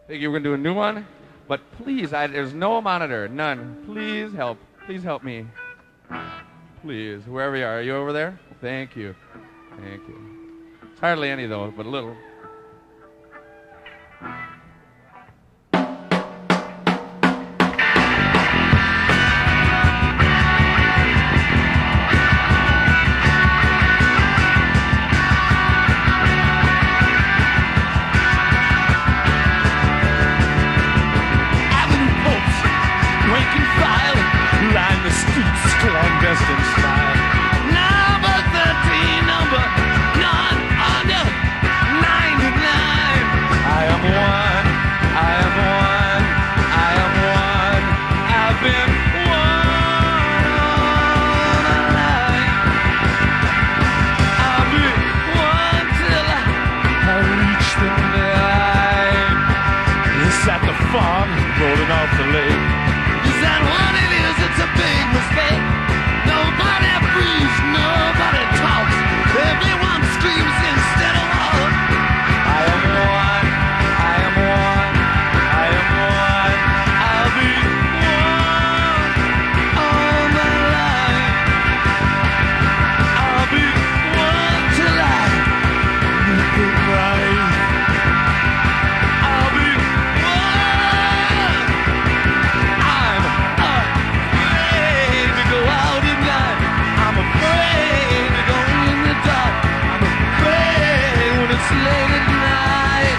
Think you were going to do a new one? But please, there's no monitor. None. Please help. Please help me. Please, whoever you are you over there? Thank you. Thank you. It's hardly any, though, but a little. Clandestine style. Number 13, number none under 99. I am one, I am one, I am one. I've been one all my life. I'll be one till I reach the night. Is that the fog rolling off the lake? Is that what it is? It's a big mistake. Nobody breathes, nobody talks. Everyone screams instead of all. I am one, I am one, I am one. I'll be one all my life. I'll be one till I meet the night. I'll be one. I'm afraid to go out at night. I'm afraid to go in the dark. I'm afraid when it's late at night.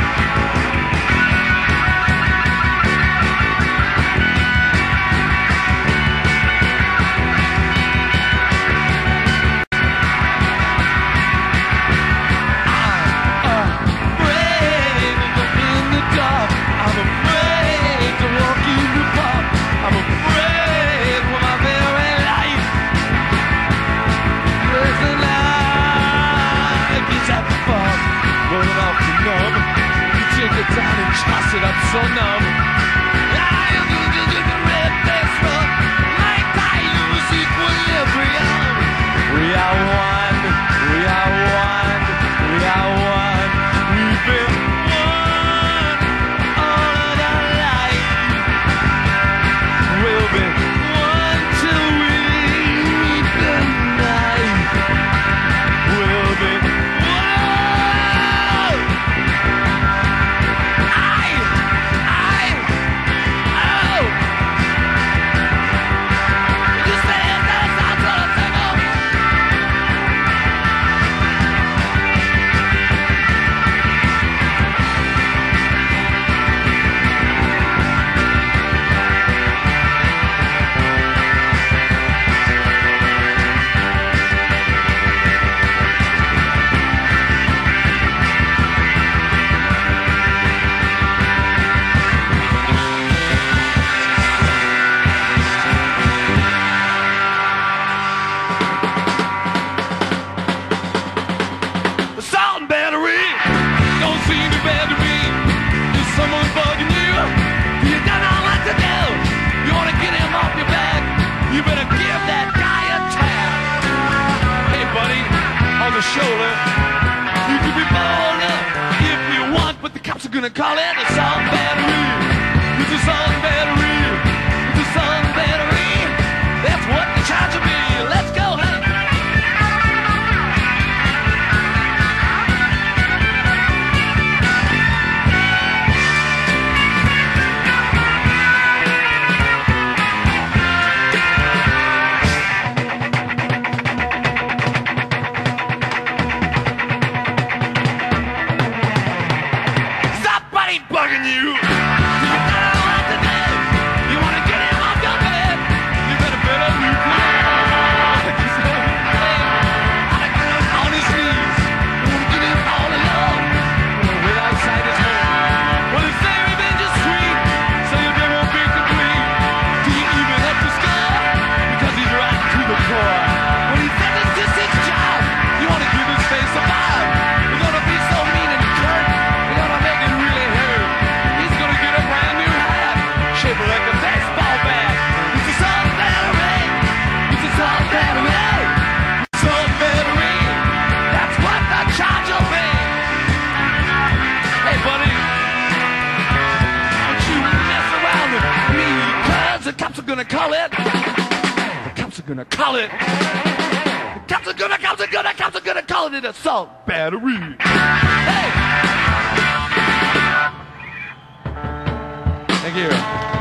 I'm afraid to go in the dark. I'm afraid to walk in the park. I'm afraid for my very life. There's a night, it's that fog rolling off the numb. You take it down and toss it up so numb. I am losing the red face rub. Like I lose equilibrium. We are one, we are one, we are one. We've been one all of our life. We'll be one till we meet the night. We'll be one. Oh. You say it, that's how it's gonna take off. The salt and battery don't seem to bad to me. Is someone bugging you? You don't know what to do. You want to get him off your back? You better give that guy a tap. Hey, buddy, on the shoulder. You can be bold up if you want, but the cops are gonna call it a salt and battery. It's a salt and battery. It's a salt and battery. That's what they charge me. Let's go, hey. Somebody bugging you. You know what to do. gonna call it. The cops are gonna call it. The cops are gonna call it an assault battery. Hey! Thank you.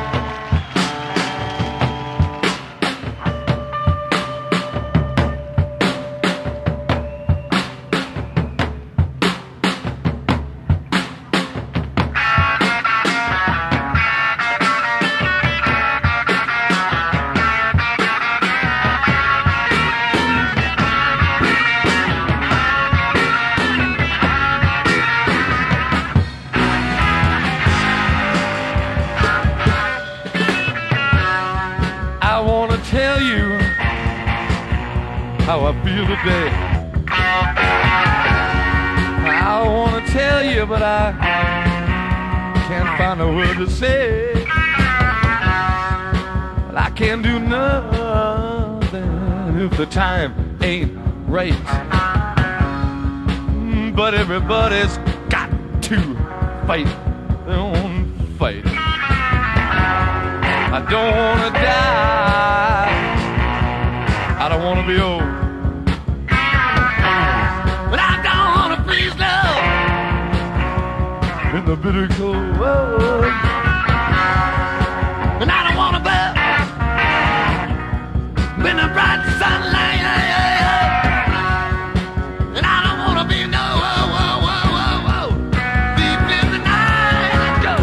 Tell you how I feel today. I want to tell you, but I can't find a word to say. But I can't do nothing if the time ain't right. But everybody's got to fight their own fight. I don't want to die. I don't want to be old. But I don't want to freeze now in the bitter cold. And I don't want to burn in the bright sunlight. And I don't want to be no deep in the night. Let's go.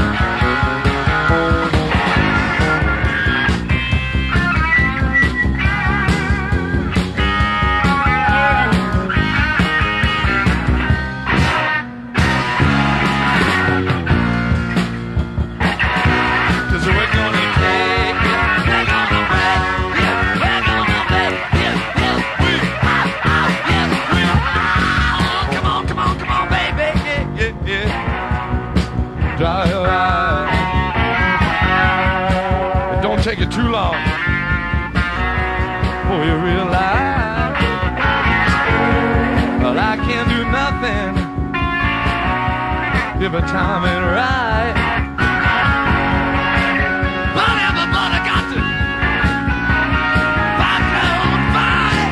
Dry your eyes. It don't take you too long before you realize. But I can't do nothing if the time ain't right. But everybody got to fight their own fight.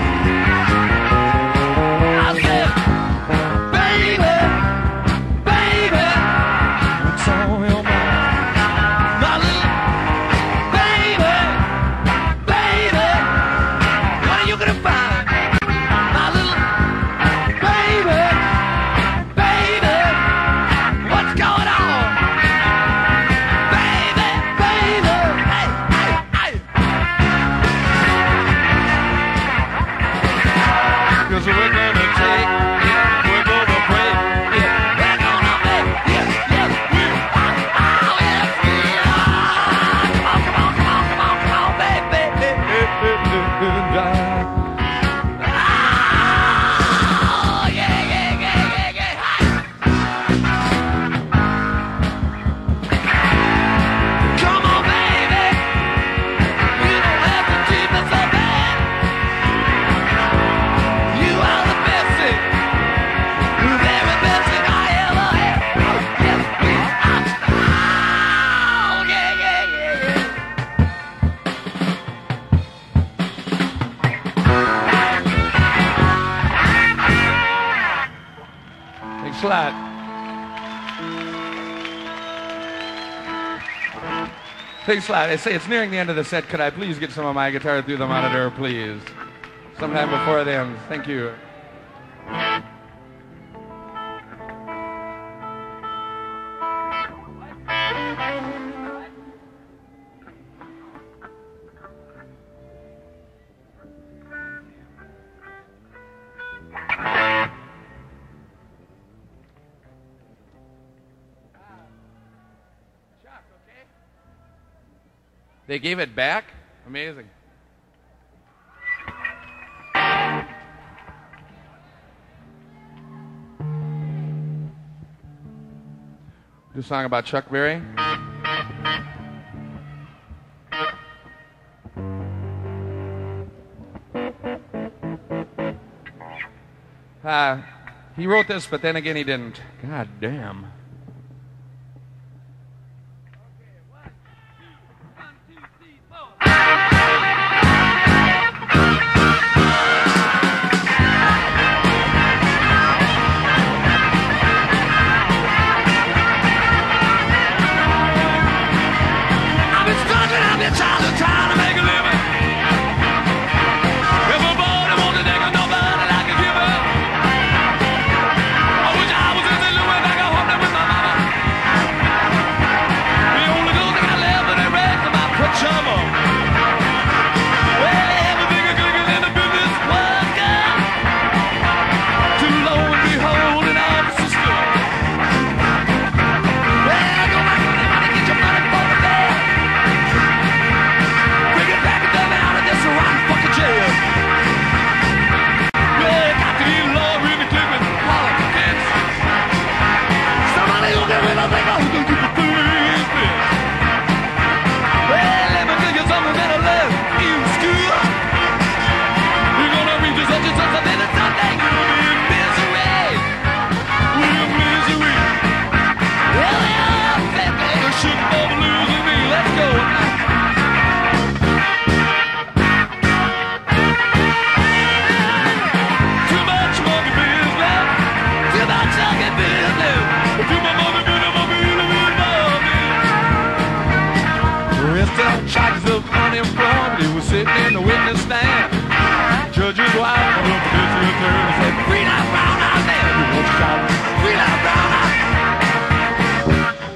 I said, baby, baby, it's on your mind. My little baby, baby, what are you gonna find? My little baby, baby, what's going on? Baby, baby, hey, hey, hey. 'Cause we're gonna take it, we're gonna break it, we're gonna make it, yes, we are, oh, yes, we are. Come on, come on, come on, come on, come on, baby. Oh, yeah, yeah, yeah, yeah, yeah, hey. Come on, baby. You don't have to treat me so bad. You are the best thing, the very best thing I ever had. Oh, yes, we are. Oh, yeah, yeah, yeah, yeah. Thanks a lot. Thanks a lot. I say it's nearing the end of the set. Could I please get some of my guitar through the monitor, please? Sometime before then. Thank you. They gave it back? Amazing. Do a song about Chuck Berry. He wrote this, but then again he didn't. God damn.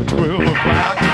12 o'clock.